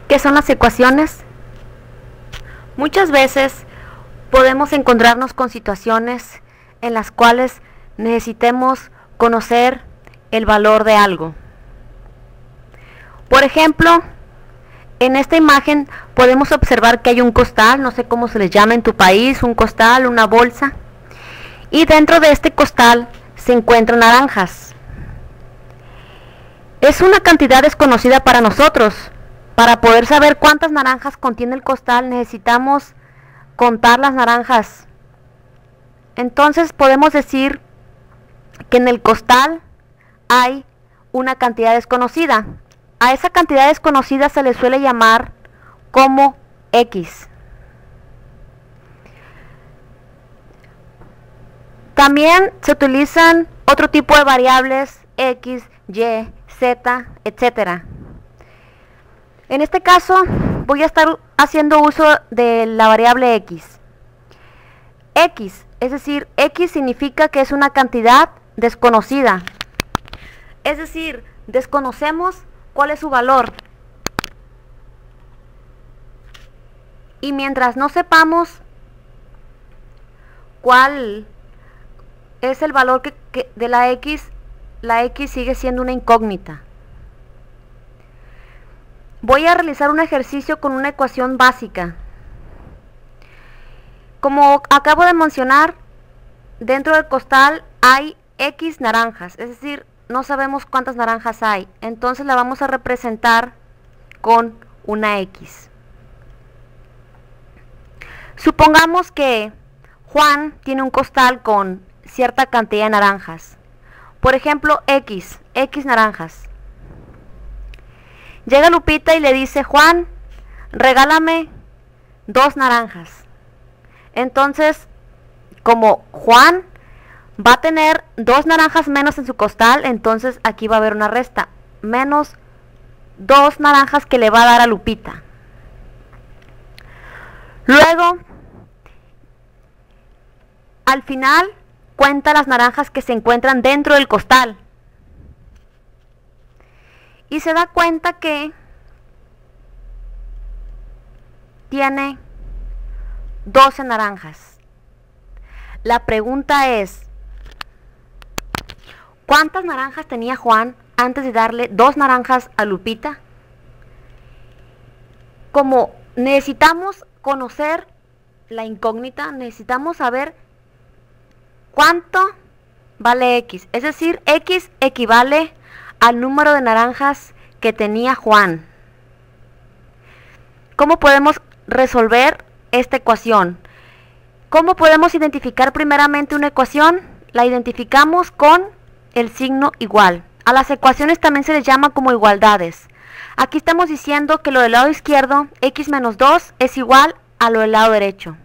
¿Qué son las ecuaciones? Muchas veces podemos encontrarnos con situaciones en las cuales necesitemos conocer el valor de algo. Por ejemplo, en esta imagen podemos observar que hay un costal, no sé cómo se les llama en tu país, un costal, una bolsa, y dentro de este costal se encuentran naranjas. Es una cantidad desconocida para nosotros. Para poder saber cuántas naranjas contiene el costal necesitamos contar las naranjas. Entonces podemos decir que en el costal hay una cantidad desconocida. A esa cantidad desconocida se le suele llamar como X. También se utilizan otro tipo de variables, X, Y, Z, etcétera. En este caso voy a estar haciendo uso de la variable X. X, es decir, X significa que es una cantidad desconocida. Es decir, desconocemos cuál es su valor. Y mientras no sepamos cuál es el valor de la X sigue siendo una incógnita. Voy a realizar un ejercicio con una ecuación básica. Como acabo de mencionar, dentro del costal hay X naranjas, es decir, no sabemos cuántas naranjas hay, entonces la vamos a representar con una X. Supongamos que Juan tiene un costal con cierta cantidad de naranjas. Por ejemplo, X naranjas. Llega Lupita y le dice, Juan, regálame 2 naranjas. Entonces, como Juan va a tener 2 naranjas menos en su costal, entonces aquí va a haber una resta. Menos 2 naranjas que le va a dar a Lupita. Luego, al final, cuenta las naranjas que se encuentran dentro del costal. Y se da cuenta que tiene 12 naranjas. La pregunta es, ¿cuántas naranjas tenía Juan antes de darle 2 naranjas a Lupita? Como necesitamos conocer la incógnita, necesitamos saber cuánto vale X. Es decir, X equivale al número de naranjas que tenía Juan. ¿Cómo podemos resolver esta ecuación? ¿Cómo podemos identificar primeramente una ecuación? La identificamos con el signo igual. A las ecuaciones también se les llama como igualdades. Aquí estamos diciendo que lo del lado izquierdo, X menos 2, es igual a lo del lado derecho.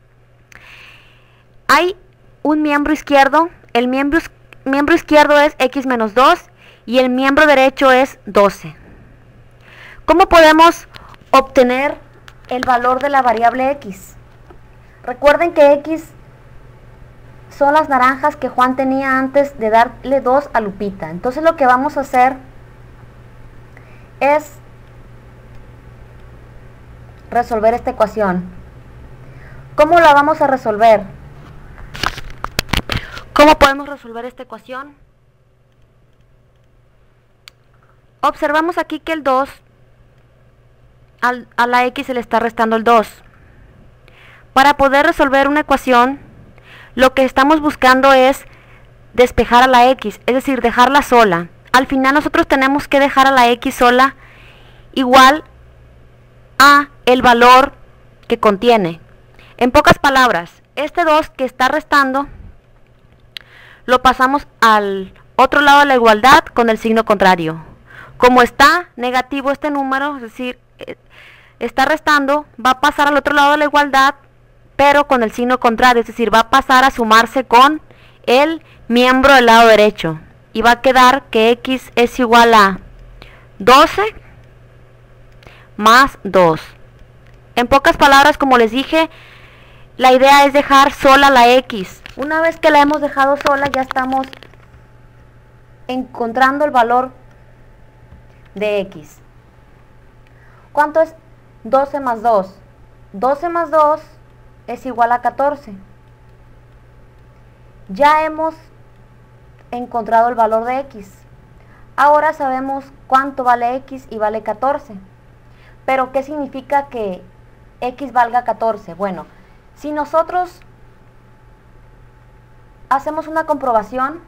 Hay un miembro izquierdo, el miembro izquierdo es X menos 2 y el miembro derecho es 12. ¿Cómo podemos obtener el valor de la variable X? Recuerden que X son las naranjas que Juan tenía antes de darle 2 a Lupita. Entonces lo que vamos a hacer es resolver esta ecuación. ¿Cómo la vamos a resolver? ¿Cómo podemos resolver esta ecuación? Observamos aquí que el 2 a la X se le está restando el 2. Para poder resolver una ecuación, lo que estamos buscando es despejar a la X, es decir, dejarla sola. Al final nosotros tenemos que dejar a la X sola igual a el valor que contiene. En pocas palabras, este 2 que está restando lo pasamos al otro lado de la igualdad con el signo contrario. Como está negativo este número, es decir, está restando, va a pasar al otro lado de la igualdad, pero con el signo contrario, es decir, va a pasar a sumarse con el miembro del lado derecho. Y va a quedar que X es igual a 12 más 2. En pocas palabras, como les dije, la idea es dejar sola la X. Una vez que la hemos dejado sola, ya estamos encontrando el valor de X. ¿Cuánto es 12 más 2? 12 más 2 es igual a 14. Ya hemos encontrado el valor de x. Ahora sabemos cuánto vale x y vale 14. Pero ¿qué significa que x valga 14? Bueno, si nosotros hacemos una comprobación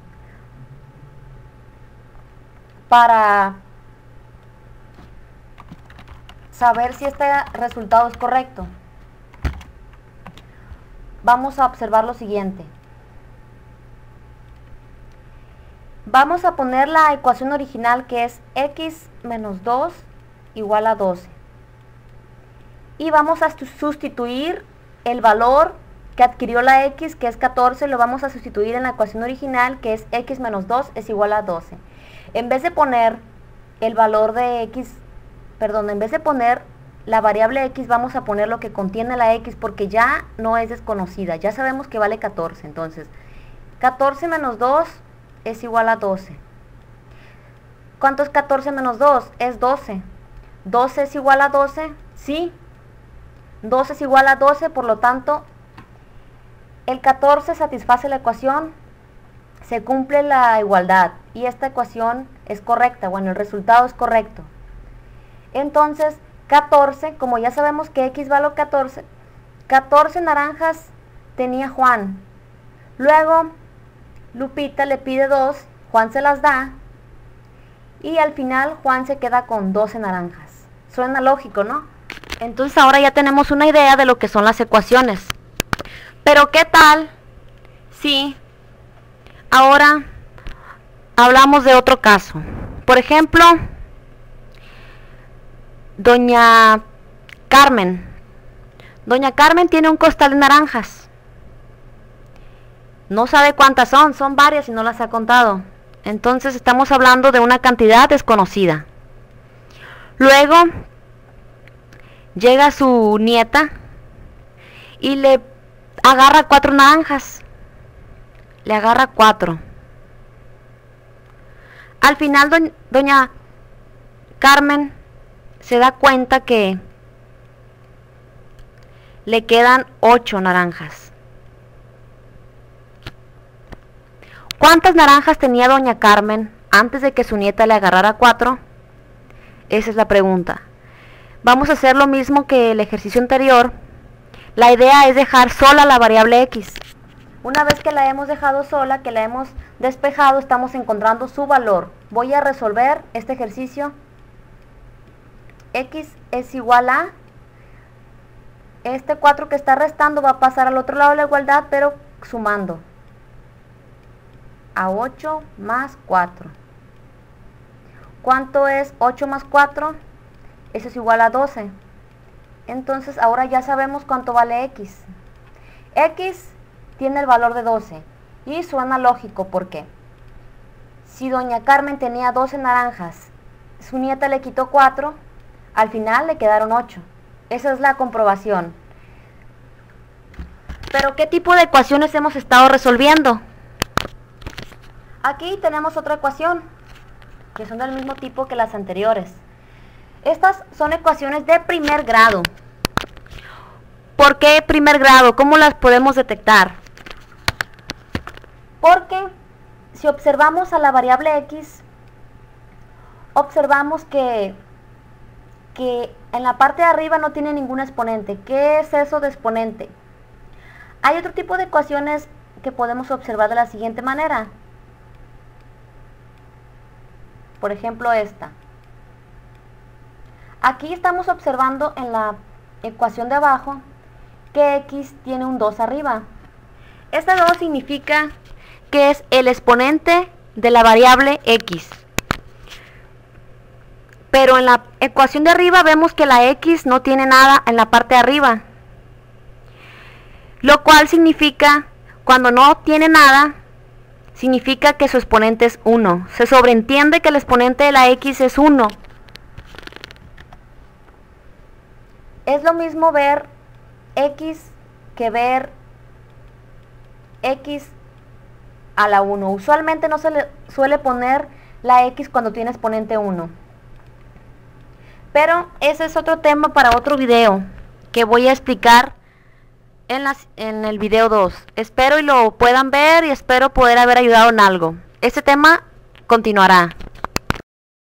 para saber si este resultado es correcto, vamos a observar lo siguiente. Vamos a poner la ecuación original, que es x menos 2 igual a 12. Y vamos a sustituir el valor que adquirió la x, que es 14, lo vamos a sustituir en la ecuación original, que es x menos 2 es igual a 12. En vez de poner el valor de x, en vez de poner la variable x, vamos a poner lo que contiene la x, porque ya no es desconocida, ya sabemos que vale 14. Entonces, 14 menos 2 es igual a 12. ¿Cuánto es 14 menos 2? Es 12. ¿12 es igual a 12? Sí. 12 es igual a 12, por lo tanto, el 14 satisface la ecuación, se cumple la igualdad y esta ecuación es correcta, bueno, el resultado es correcto. Entonces, 14, como ya sabemos que x vale 14, 14 naranjas tenía Juan. Luego, Lupita le pide 2, Juan se las da y al final Juan se queda con 12 naranjas. Suena lógico, ¿no? Entonces ahora ya tenemos una idea de lo que son las ecuaciones. Pero ¿qué tal si ahora hablamos de otro caso? Por ejemplo, doña Carmen. Doña Carmen tiene un costal de naranjas. No sabe cuántas son varias y no las ha contado. Entonces estamos hablando de una cantidad desconocida. Luego llega su nieta y le agarra 4 naranjas. Le agarra 4. Al final doña Carmen se da cuenta que le quedan 8 naranjas. ¿Cuántas naranjas tenía doña Carmen antes de que su nieta le agarrara 4? Esa es la pregunta. Vamos a hacer lo mismo que el ejercicio anterior. La idea es dejar sola la variable x. Una vez que la hemos dejado sola, que la hemos despejado, estamos encontrando su valor. Voy a resolver este ejercicio. X es igual a, este 4 que está restando va a pasar al otro lado de la igualdad, pero sumando. A 8 más 4. ¿Cuánto es 8 más 4? Eso es igual a 12. Entonces ahora ya sabemos cuánto vale x. X tiene el valor de 12. Y suena lógico, ¿por qué? Si doña Carmen tenía 12 naranjas, su nieta le quitó 4, al final le quedaron 8. Esa es la comprobación. Pero ¿qué tipo de ecuaciones hemos estado resolviendo? Aquí tenemos otra ecuación, que son del mismo tipo que las anteriores. Estas son ecuaciones de primer grado. ¿Por qué primer grado? ¿Cómo las podemos detectar? Porque si observamos a la variable x, observamos que en la parte de arriba no tiene ningún exponente. ¿Qué es eso de exponente? Hay otro tipo de ecuaciones que podemos observar de la siguiente manera. Por ejemplo, esta. Aquí estamos observando en la ecuación de abajo que x tiene un 2 arriba. Este 2 significa que es el exponente de la variable x. Pero en la ecuación de arriba vemos que la x no tiene nada en la parte de arriba. Lo cual significa, cuando no tiene nada, significa que su exponente es 1. Se sobreentiende que el exponente de la x es 1. Es lo mismo ver x que ver x a la 1. Usualmente no se le suele poner la x cuando tiene exponente 1. Pero ese es otro tema para otro video que voy a explicar en el video 2. Espero y lo puedan ver y espero poder haber ayudado en algo. Este tema continuará.